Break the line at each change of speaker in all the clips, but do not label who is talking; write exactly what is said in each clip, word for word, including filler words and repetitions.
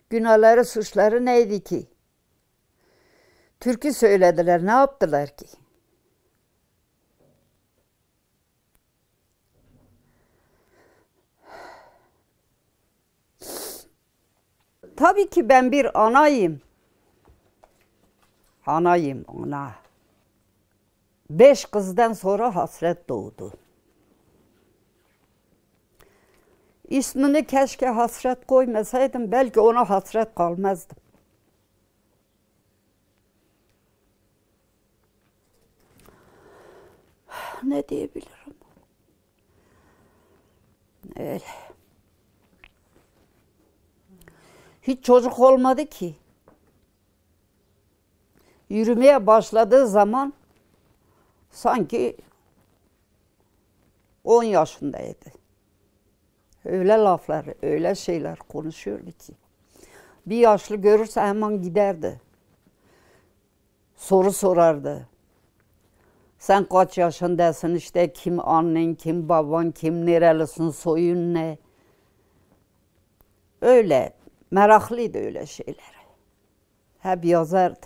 Günahları, suçları neydi ki? Türkü söylediler, ne yaptılar ki? Tabii ki ben bir anayım. Anayım, ana. Beş kızdan sonra hasret doğdu. İsmini keşke hasret koymasaydım, belki ona hasret kalmazdım. Ne diyebilirim? Öyle. Hiç çocuk olmadı ki. Yürümeye başladığı zaman sanki on yaşındaydı. Öyle laflar, öyle şeyler konuşuyordu ki. Bir yaşlı görürse hemen giderdi. Soru sorardı. Sen kaç yaşındasın, işte kim annen, kim baban, kim nerelisin, soyun ne? Öyle, meraklıydı öyle şeylere. Hep yazardı.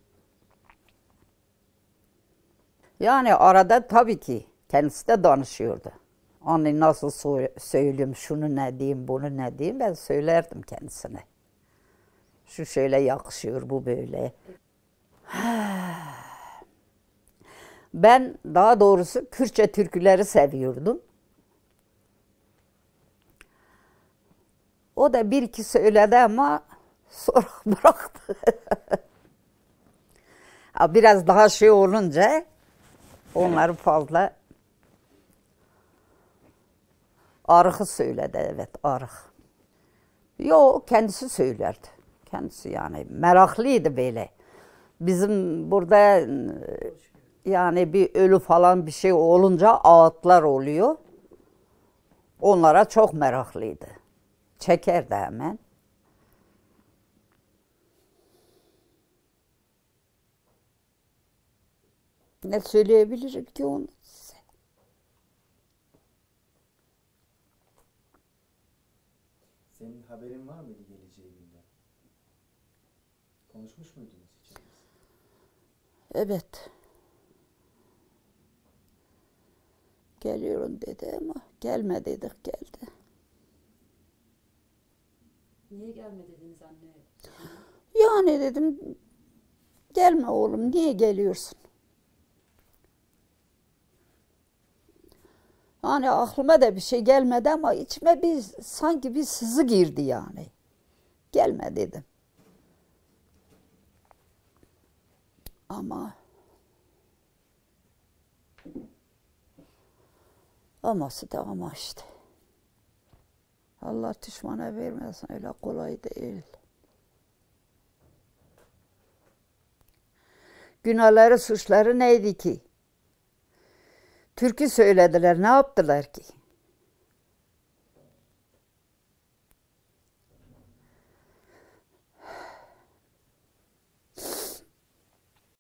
Yani arada tabii ki kendisi de danışıyordu. Anne nasıl söyleyeyim, şunu ne diyeyim, bunu ne diyeyim, ben söylerdim kendisine. Şu şöyle yakışıyor, bu böyle. Ben daha doğrusu Kürtçe türküleri seviyordum. O da bir iki söyledi ama sonra bıraktı. Biraz daha şey olunca onları fazla arıkı söyledi, evet arık. Yok, kendisi söylerdi. Kendisi yani meraklıydı böyle. Bizim burada yani bir ölü falan bir şey olunca ağıtlar oluyor. Onlara çok meraklıydı. Çekerdi hemen. Ne söyleyebilirim ki onu size?
Senin haberin var mıydı geleceğinden? Konuşmuş muydunuz hiç?
Evet. Geliyorum dedi ama gelme dedik, geldi.
Niye gelme dediniz anne?
Yani dedim gelme oğlum, niye geliyorsun? Hani aklıma da bir şey gelmedi ama içime bir sanki bir sızı girdi yani. Gelme dedim. Ama aması da ama işte. Allah düşmana vermesin, öyle kolay değil. Günahları, suçları neydi ki? Türkü söylediler, ne yaptılar ki?